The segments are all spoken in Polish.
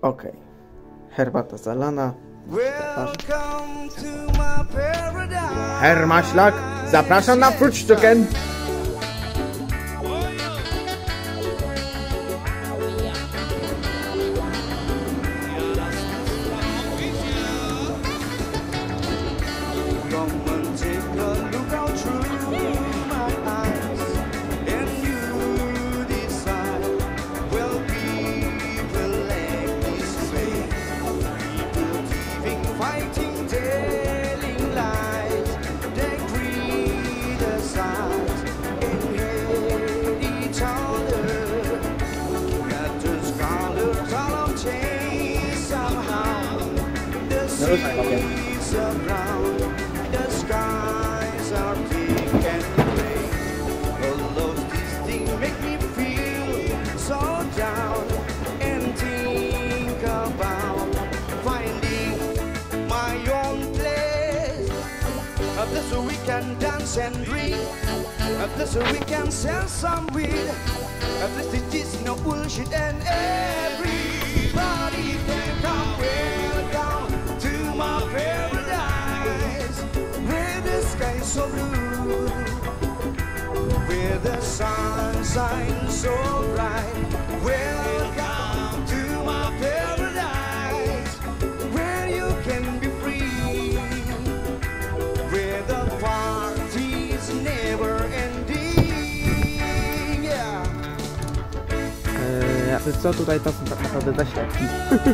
Okej. Herbata zalana. Herr Maślak, zapraszam na Frühstücken. So we can dance and drink. So we can sell some weed. This is no bullshit, and everybody can come. Welcome to my paradise, where the sky is so blue, where the sun shines so bright. Welcome to my paradise, where you can be free, where the party's never ending. Yeah. Co tutaj to są tak naprawdę zaślepki?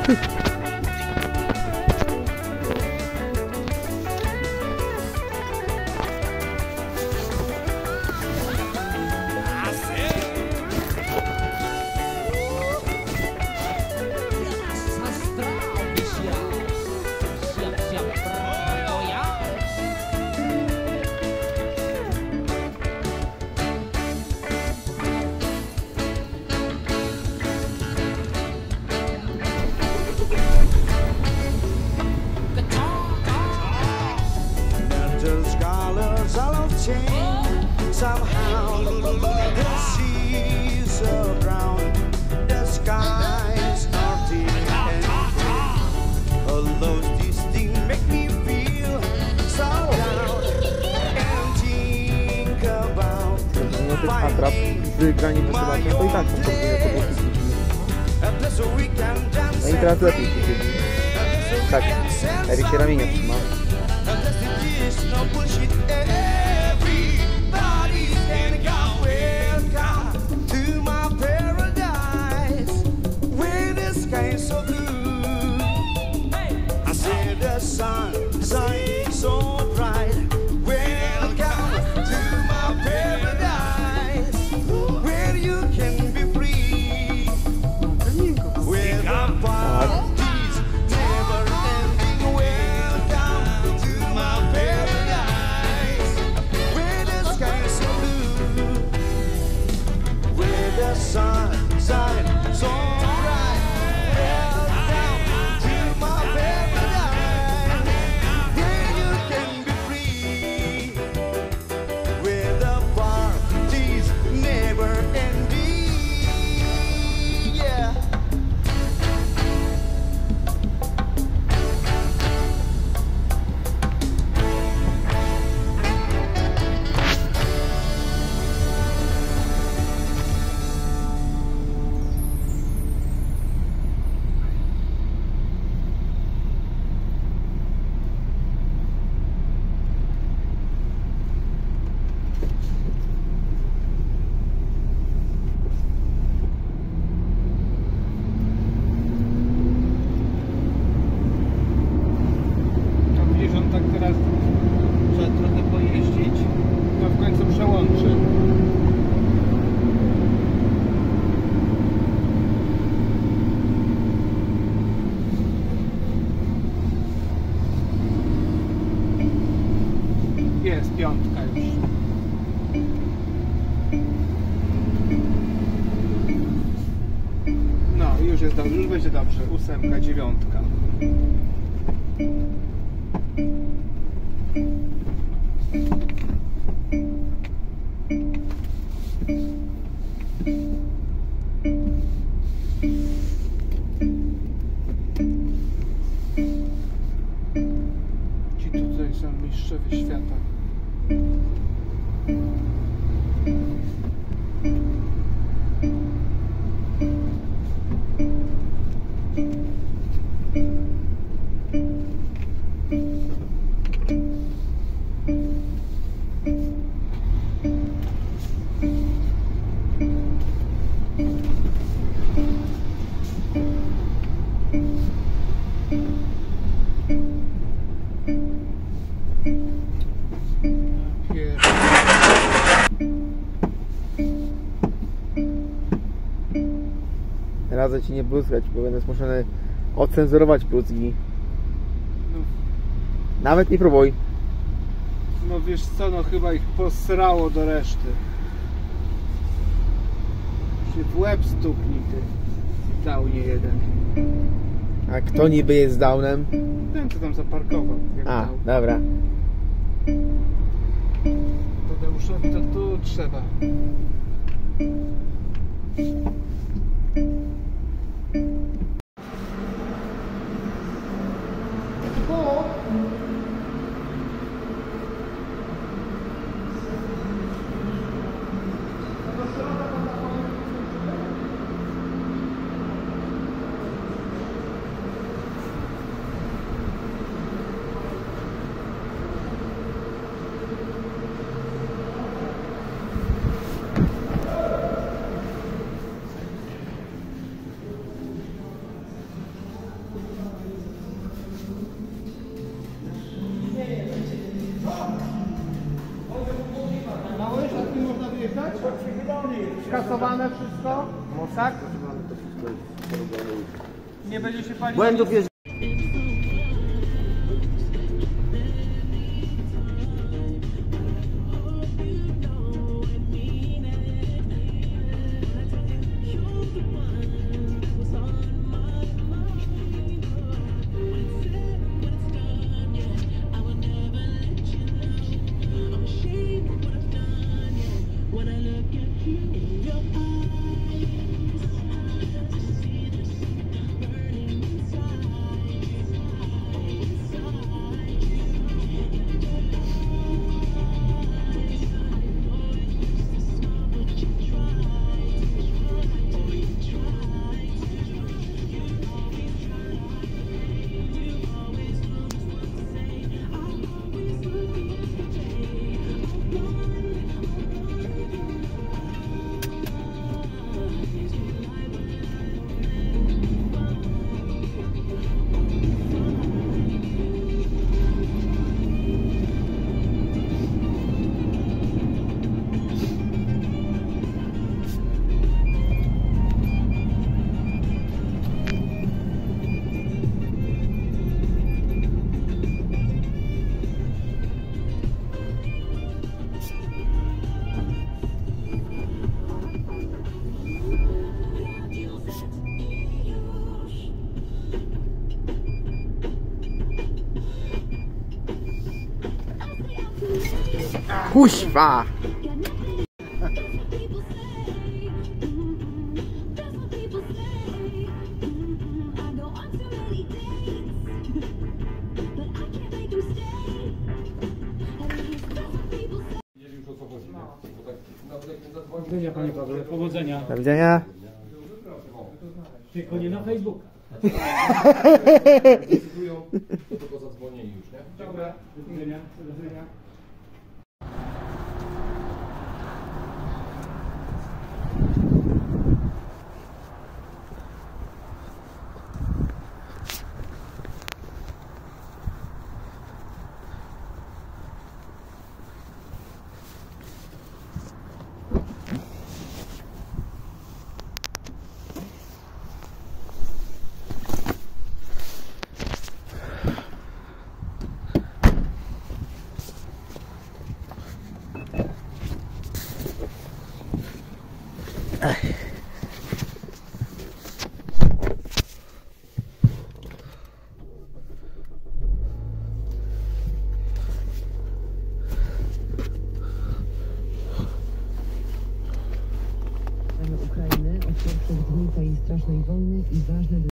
Somehow the seas are brown, the skies are deep and grey. Although these things make me feel so down and think about finding my own place. So we can dance No i teraz lepiej się siedzi. Tak, Erik się ramienia trzyma. no bullshit. So blue, I see the sun shine so bright. Welcome to my paradise, where you can be free, where the party's never ending. Welcome to my paradise, where the sky is so blue, where the sun shines so bright. Jest piątka już. No, już jest dobrze, już będzie dobrze. 8, 9. kazać ci nie bluzgać, bo będę zmuszony ocenzurować bluzgi. No, Nawet nie próbuj. no wiesz co, no chyba ich posrało do reszty. Się w łeb stuknij ty. Dał nie jeden. A kto niby jest downem? Ten co tam zaparkował. Jak A, dał. dobra. Tadeuszowi to tu trzeba. Małysz, a tu można wyjeżdżać? Skasowane wszystko? Tak? Nie będzie się palić? Błędów jest... Kuźwa! Do widzenia, panie Pawle, powodzenia. Do widzenia. Tylko nie na Facebooka. Decydują, to tylko zadzwonię i już, nie? Dobra, do widzenia. Do widzenia.